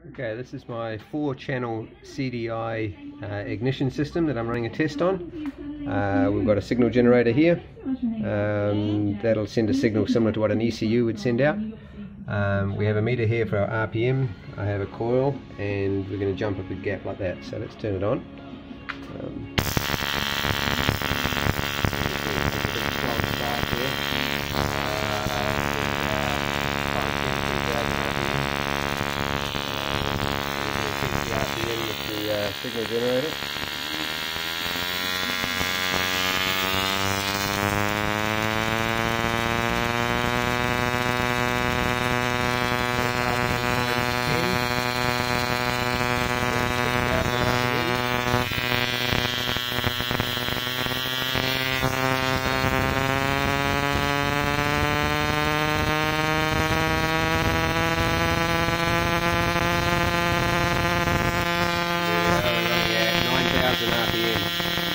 Okay, this is my 4-channel CDI ignition system that I'm running a test on. We've got a signal generator here. That'll send a signal similar to what an ECU would send out. We have a meter here for our RPM. I have a coil, and we're going to jump up a gap like that. So let's turn it on. Signal generator. RPM.